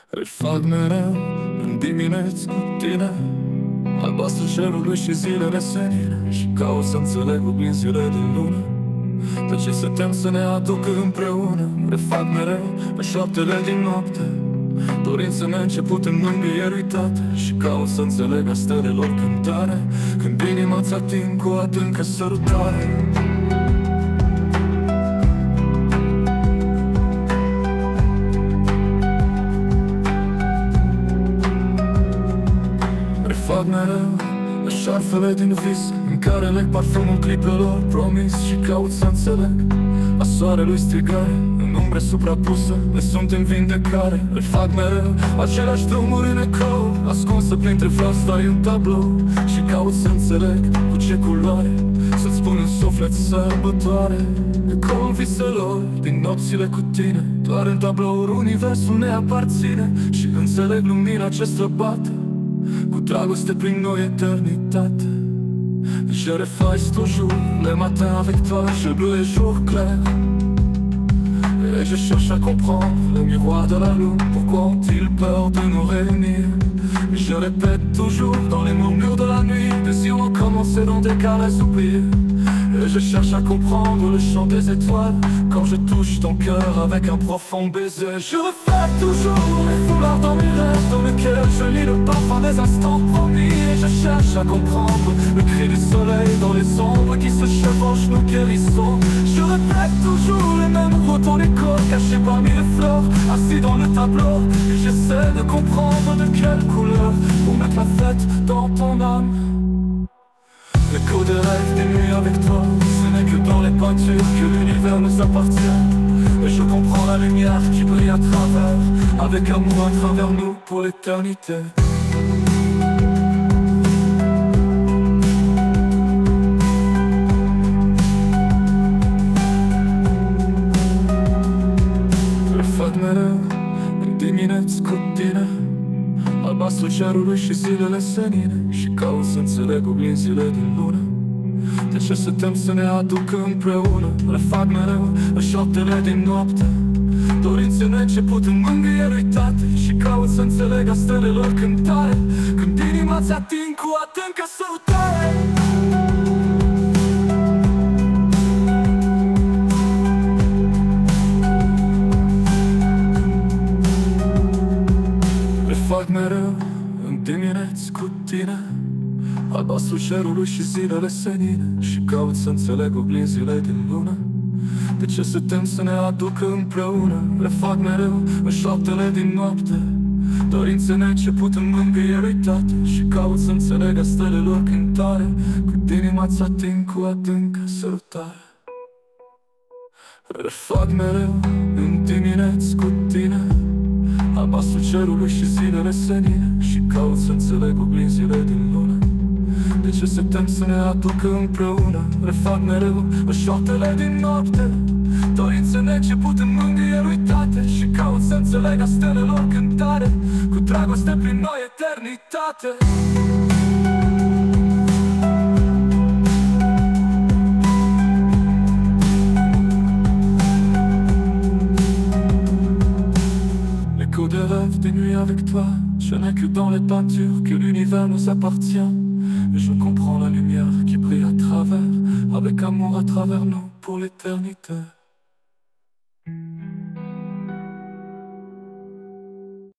Îl fac mereu în dimineți cu tine, albastru cerului și zilele senine, și caut să înțeleg oglinzile din lună. De ce se tem să ne aducă împreună? Refac mereu pe șoaptele din noapte, dorințe neînceput în mângâieri uitate, și caut să înțeleg a stelelor cântare, când inima ți ating cu adâncă sărutare. Fac mereu pe șarfele din vis, în care leg parfumul clipelor promis, și caut să înțeleg a soarelui strigare, în umbre suprapusă le sunt în vindecare. Îl fac mereu aceleași drumuri în ecou, ascunsă printre flori stai în tablou, și caut să înțeleg cu ce culoare să-ți spun în suflet sărbătoare. Ecoul viselor din nopțile cu tine, doar în tablouri universul ne aparține, și înțeleg lumina ce străbate cu dragoste prin noi éternité. Je reface toujours les matins avec toi, je bleu et jour clair, et je cherche à comprendre le miroir de la lune. Pourquoi ont-ils peur de nous réunir? Je répète toujours dans les murmures de la nuit, des yeux ont commencé dans des caresses oubliées, et je cherche à comprendre le chant des étoiles quand je touche ton cœur avec un profond baiser. Je reflète toujours les foulards dans mes rêves, dans lesquels je lis le parfum des instants promis, et je cherche à comprendre le cri du soleil dans les ombres qui se chevauchent, nous guérissons. Je répète toujours les mêmes mots dans l'écho, cachés parmi les fleurs, assis dans le tableau, et j'essaie de comprendre de quelle couleur pour mettre la fête dans ton âme. L'écho des rêves des nuits avec toi, ce n'est que dans les peintures que l'univers nous appartient. Et je comprends la lumière qui brille à travers, avec amour à travers nous pour l'éternité. Le fac mereu în dimineți cu tine, albastru cerului și zilele senine, și caut să înțeleg oglinzile din lună. De ce se tem să ne aducă împreună? Refac mereu pe șoaptele din noapte, dorințe neînceput în mângâieri uitate, și caut să înțeleg a stelelor cântare, când inima ți ating cu adâncă sărutare. Fac mereu în dimineți cu tine, albastru cerului și zilele senine, și caut să înțeleg oglinzile din lună. De ce se tem să ne aducă împreună? Refac mereu în șoaptele din noapte, dorințe neînceput în mângâieri uitate, și caut să înțeleg a stelelor cântare, când inima ți ating cu adâncă sărutare. Refac mereu în dimineți cu tine, albastru cerului și zilele senine, și caut să înțeleg oglinzile din lună. De ce se tem să ne aducă împreună? Refac mereu pe șoaptele din noapte, dorințe neînceput în mângâieri uitate, și caut să înțeleg a stelelor cântare, cu dragoste prin noi eternitate. Des rêves, des nuits avec toi, je n'ai que dans les peintures que l'univers nous appartient. Et je comprends la lumière qui brille à travers, avec amour à travers nous pour l'éternité.